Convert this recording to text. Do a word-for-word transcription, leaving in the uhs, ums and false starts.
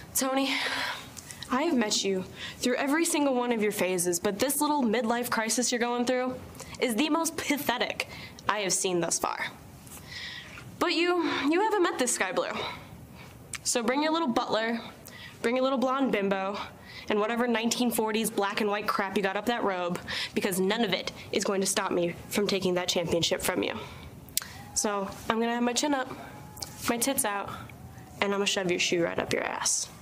Toni, I have met you through every single one of your phases, but this little midlife crisis you're going through is the most pathetic I have seen thus far. But you, you haven't met this Skye Blue. So bring your little butler, bring your little blonde bimbo, and whatever nineteen forties black and white crap you got up that robe, because none of it is going to stop me from taking that championship from you. So I'm gonna have my chin up, my tits out, and I'm gonna shove your shoe right up your ass.